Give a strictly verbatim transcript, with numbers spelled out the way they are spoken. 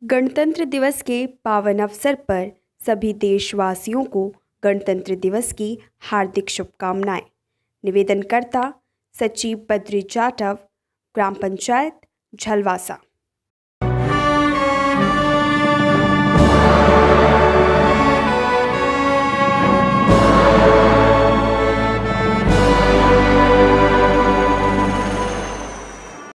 गणतंत्र दिवस के पावन अवसर पर सभी देशवासियों को गणतंत्र दिवस की हार्दिक शुभकामनाएं। निवेदनकर्ता सचिव बद्री जाटव, ग्राम पंचायत झलवासा।